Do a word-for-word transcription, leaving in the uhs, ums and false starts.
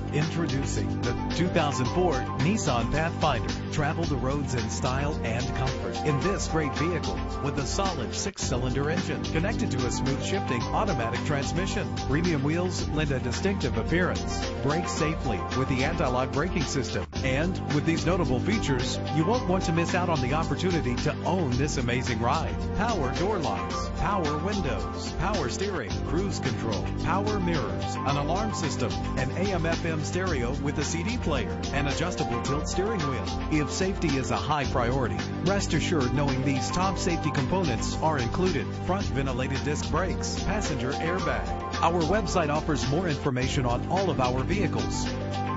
Introducing the two thousand four Nissan Pathfinder. Travel the roads in style and comfort in this great vehicle with a solid six-cylinder engine connected to a smooth shifting automatic transmission. Premium wheels lend a distinctive appearance. Brake safely with the anti-lock braking system. And with these notable features, you won't want to miss out on the opportunity to own this amazing ride. Power door locks, power windows, power steering, cruise control, power mirrors, an alarm system, an A M F M stereo with a C D player, an adjustable tilt steering wheel. If safety is a high priority, rest assured knowing these top safety components are included. Front ventilated disc brakes, passenger airbag. Our website offers more information on all of our vehicles.